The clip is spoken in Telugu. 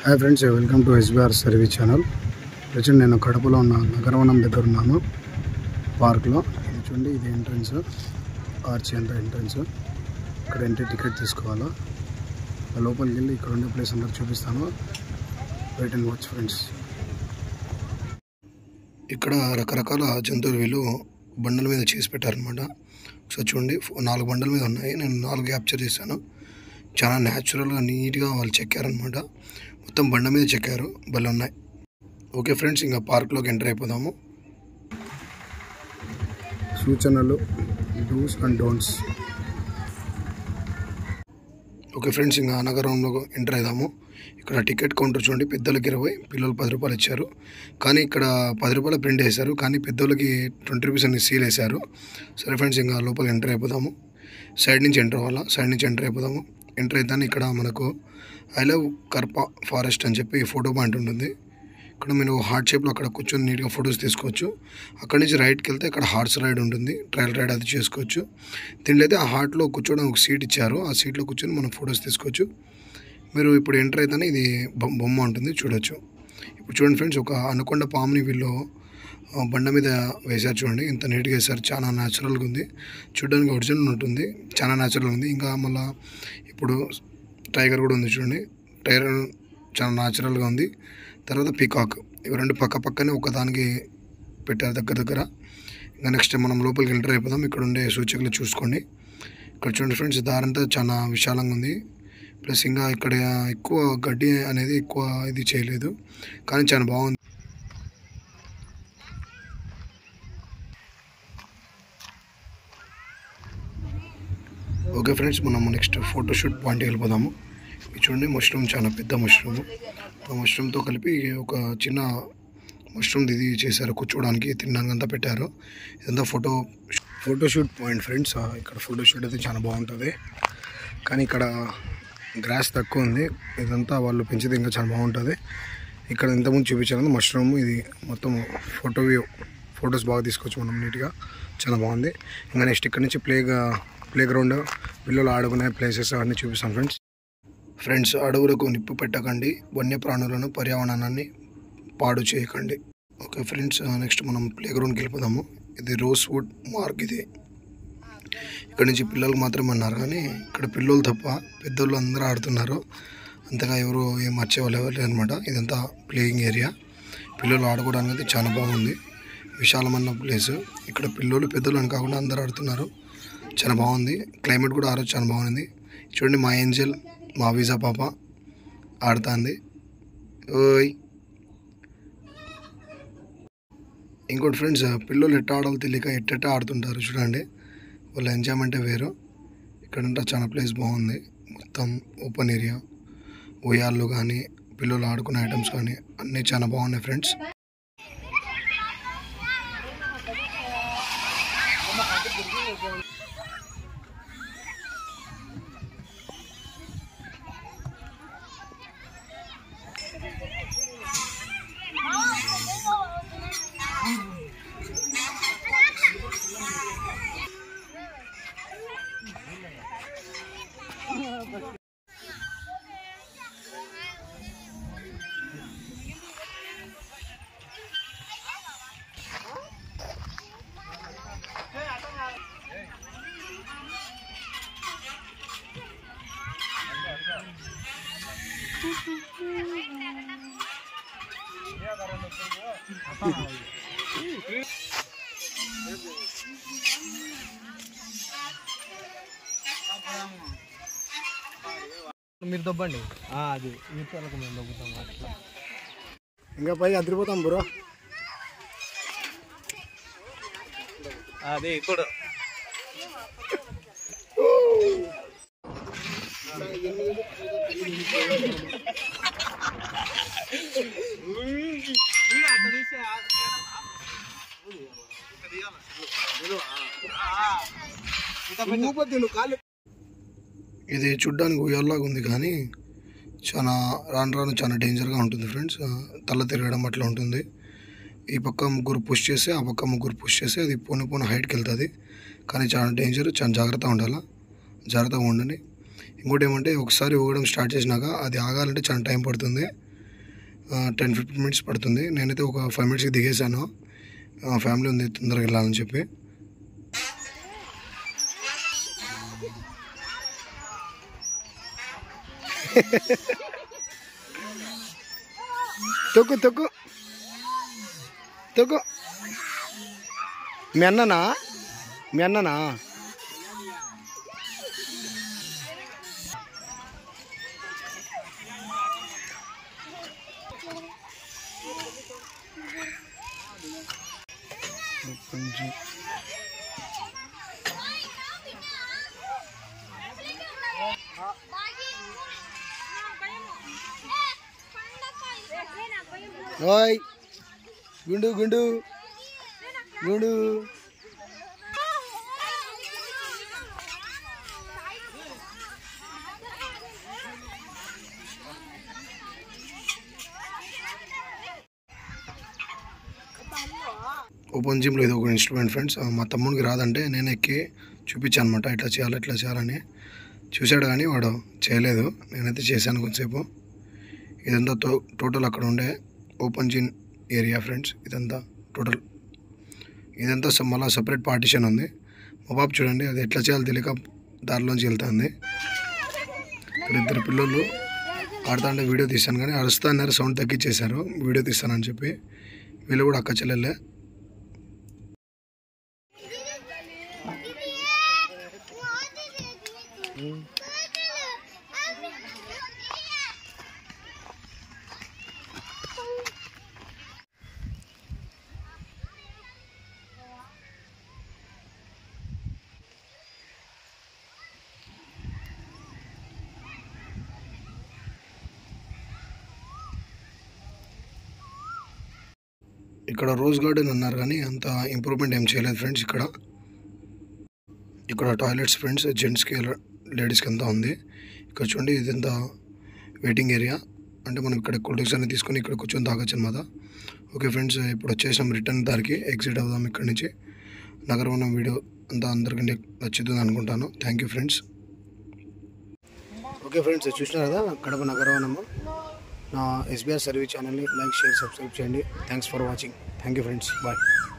Hi friends, welcome to S B R service channel. Present నేను కడపలో ఉన్న నగరవనం దగ్గర ఉన్నాను, పార్క్లో. ఇది చూడండి, ఇది ఎంట్రన్స్, ఆర్చ్ ఎంట్రన్స్. ఇక్కడ ఎంట్రీ టికెట్ తీసుకోవాలా. లోపలికి వెళ్ళి ఇక్కడ ఉండే ప్లేస్ అందరికి చూపిస్తాను. Wait and watch friends. ఇక్కడ రకరకాల జంతువులు వీళ్ళు బండల మీద చేసి పెట్టారనమాట. సో చూడండి, 4 బండల మీద ఉన్నాయి. నేను 4 క్యాప్చర్ చేశాను. చాలా న్యాచురల్గా నీట్గా వాళ్ళు చెక్కారనమాట. మొత్తం బండ మీద చెక్కారు, భలే ఉన్నాయి. ఓకే ఫ్రెండ్స్, ఇంకా పార్క్లోకి ఎంటర్ అయిపోదాము. సూచనలు, dos and don'ts. Okay friends, ఇంకా నగరంలో ఎంటర్ అయిదాము. ఇక్కడ టికెట్ కౌంటర్ చూడండి, పెద్దలకి 20, పిల్లలు 10 రూపాయలు ఇచ్చారు. కానీ ఇక్కడ 10 రూపాయలు ప్రింట్ వేశారు, కానీ పెద్దలకి 20 రూపీస్ అని సీల్ వేశారు. సరే ఫ్రెండ్స్, ఇంకా లోపలికి ఎంటర్ అయిపోదాము. సైడ్ నుంచి ఎంటర్ అవ్వాలా, సైడ్ నుంచి ఎంటర్ అయిపోదాము. ఎంటర్ అయితేనే ఇక్కడ మనకు ఐ లవ్ కర్ప ఫారెస్ట్ అని చెప్పి ఫోటో పాయింట్ ఉంటుంది. ఇక్కడ మీరు హార్ట్ షేప్లో అక్కడ కూర్చొని నీట్గా ఫొటోస్ తీసుకోవచ్చు. అక్కడి నుంచి రైట్కి వెళ్తే ఇక్కడ హార్స్ రైడ్ ఉంటుంది, ట్రయల్ రైడ్ అది చేసుకోవచ్చు. దీంట్లో అయితే ఆ హార్ట్లో కూర్చోవడానికి ఒక సీట్ ఇచ్చారు, ఆ సీట్లో కూర్చొని మనం ఫొటోస్ తీసుకోవచ్చు. మీరు ఇప్పుడు ఎంటర్ అయితేనే ఇది బొమ్మ ఉంటుంది, చూడొచ్చు. ఇప్పుడు చూడండి ఫ్రెండ్స్, ఒక అనకొండ పాముని వీళ్ళు బండ మీద వేశారు. చూడండి ఎంత నీట్గా వేశారు, చాలా న్యాచురల్గా ఉంది. చూడడానికి ఒరిజినల్ ఉంటుంది, చాలా న్యాచురల్గా ఉంది. ఇంకా మళ్ళీ ఇప్పుడు టైగర్ కూడా ఉంది చూడండి, టైగర్ చాలా న్యాచురల్గా ఉంది. తర్వాత పీకాక్, ఇవి 2 పక్కనే ఒకదానికి పెట్టారు దగ్గర. ఇంకా నెక్స్ట్ మనం లోపలికి ఎంటర్ అయిపోదాం. ఇక్కడ ఉండే సూచకులు చూసుకోండి. ఇక్కడ చూడండి ఫ్రెండ్స్, దారంతా చాలా విశాలంగా ఉంది. ప్లస్ ఇంకా ఇక్కడ ఎక్కువ గడ్డి అనేది ఎక్కువ ఇది చేయలేదు, కానీ చాలా బాగుంది. ఓకే ఫ్రెండ్స్, మనం నెక్స్ట్ ఫోటోషూట్ పాయింట్కి వెళ్ళిపోదాము. చూడండి, మష్రూమ్ చాలా పెద్ద మష్రూమ్. ఆ మష్రూమ్తో కలిపి ఒక చిన్న మష్రూమ్ ఇది చేశారు, కూర్చోవడానికి తినడానికి అంతా పెట్టారు. ఇదంతా ఫోటోషూట్ పాయింట్ ఫ్రెండ్స్. ఇక్కడ ఫోటోషూట్ అయితే చాలా బాగుంటుంది, కానీ ఇక్కడ గ్రాస్ తక్కువ ఉంది. ఇదంతా వాళ్ళు పెంచితే ఇంకా చాలా బాగుంటుంది. ఇక్కడ ఇంతకుముందు చూపించారు మష్రూమ్, ఇది మొత్తం ఫొటోస్ బాగా తీసుకోవచ్చు మనం నీట్గా, చాలా బాగుంది. ఇంకా నెక్స్ట్ ఇక్కడ నుంచి ప్లే గ్రౌండ్, పిల్లలు ఆడుకునే ప్లేసెస్ అవన్నీ చూపిస్తాం ఫ్రెండ్స్. అడవులకు నిప్పు పెట్టకండి, వన్యప్రాణులను పర్యావరణాన్ని పాడు చేయకండి. ఓకే ఫ్రెండ్స్, నెక్స్ట్ మనం ప్లే గ్రౌండ్కి వెళ్ళిపోదాము. ఇది రోజ్ వుడ్ మార్క్. ఇది ఇక్కడ నుంచి పిల్లలు మాత్రమే అన్నారు, కానీ ఇక్కడ పిల్లలు తప్ప పెద్దోళ్ళు అందరూ ఆడుతున్నారు. అంతగా ఎవరు ఏం వచ్చేవాళ్ళు ఎవరు అనమాట. ఇదంతా ప్లేయింగ్ ఏరియా, పిల్లలు ఆడుకోవడానికి అయితే చాలా బాగుంది, విశాలమైన ప్లేస్. ఇక్కడ పిల్లలు పెద్దలు అని కాకుండా అందరూ ఆడుతున్నారు, చాలా బాగుంది. క్లైమేట్ కూడా ఆ రోజు చాలా బాగుంది. చూడండి, మా ఏంజల్, మా వీజా పాప ఆడుతుంది. ఓయ్ ఇంకోటి ఫ్రెండ్స్, పిల్లలు ఎట్ట ఆడాలో తెలియక ఎట్ట ఆడుతుంటారు చూడండి, వాళ్ళ ఎంజాయ్మెంటే వేరు. ఇక్కడంతా చాలా ప్లేస్ బాగుంది, మొత్తం ఓపెన్ ఏరియా. ఉయ్యాళ్ళు కానీ పిల్లలు ఆడుకునే ఐటమ్స్ కానీ అన్నీ చాలా బాగున్నాయి ఫ్రెండ్స్. మీరు దొబ్బండి, అది మీరు మేము దొబ్బుతాం. అట్లా ఇంకా పైకి అదిరిపోతాం బ్రో. అది కూడా ఇది చూడ్డానికి ఉయ్యాల్లాగా ఉంది, కానీ చాలా రాను చాలా డేంజర్గా ఉంటుంది ఫ్రెండ్స్. తల తిరగడం అట్లా ఉంటుంది. ఈ పక్క ముగ్గురు పుష్ చేసి, ఆ పక్క ముగ్గురు పుష్ చేసి అది పోను హైట్కి వెళ్తుంది. కానీ చాలా డేంజర్, చాలా జాగ్రత్తగా ఉండాలి, జాగ్రత్తగా ఉండండి. ఇంకోటి ఏమంటే ఒకసారి ఊగడం స్టార్ట్ చేసినాక అది ఆగాలంటే చాలా టైం పడుతుంది. 10-15 మినిట్స్ పడుతుంది. నేనైతే ఒక 5 మినిట్స్కి దిగేశాను. ఫ్యామిలీ ఉంది తొందరగా వెళ్ళాలని చెప్పి. తొక్కు తొక్కు తొక్కు. మీ అన్ననా ఓయ్ గుండు గుండు గుండు. ఓపెన్ జిమ్లో ఇది ఒక ఇన్స్ట్రుమెంట్ ఫ్రెండ్స్. మా తమ్ముడికి రాదంటే నేను ఎక్కి చూపించాను అనమాట, ఇట్లా చేయాలని. చూశాడు కానీ వాడు చేయలేదు. నేనైతే చేశాను కొంచెంసేపు. ఇదంతా టోటల్ అక్కడ ఉండే ఓపెన్ జిమ్ ఏరియా ఫ్రెండ్స్. ఇదంతా టోటల్ ఇదంతా మళ్ళీ సపరేట్ పార్టిషన్ ఉంది. మా బాబు చూడండి అది ఎట్లా చేయాలో తెలియక దారిలోంచి వెళ్తుంది. ఇక్కడ 2 పిల్లలు ఆడుతా అంటే వీడియో తీశాను కానీ అరుస్తా అన్నారు, సౌండ్ తగ్గించేశారు వీడియో తీస్తానని చెప్పి. వీళ్ళు కూడా అక్క చెల్లెళ్ళే. ఇక్కడ రోజ్ గార్డెన్ అన్నారు కానీ అంత ఇంప్రూవ్మెంట్ ఏం చేయలేదు ఫ్రెండ్స్. ఇక్కడ టాయిలెట్స్ ఫ్రెండ్స్ జెంట్స్కి లేడీస్కి అంతా ఉంది. ఇక్కడ చూడండి ఇదంతా వెయిటింగ్ ఏరియా. అంటే మనం ఇక్కడ కూల్ డ్రింక్స్ అన్ని తీసుకొని ఇక్కడ కూర్చొని తాగొచ్చు అనమాట. ఓకే ఫ్రెండ్స్, ఇప్పుడు వచ్చేసాం రిటర్న్ దారికి. ఎగ్జిట్ అవుదాం ఇక్కడి నుంచి. నగరవనం వీడియో అంతా అందరికీ నచ్చుతుంది అనుకుంటాను. Thank you friends. Okay friends, చూసినారు కదా కడప నగరవనము. నా SBR సర్వీస్ ఛానల్ని లైక్, షేర్, సబ్స్క్రైబ్ చేయండి. Thanks for watching. Thank you friends. Bye.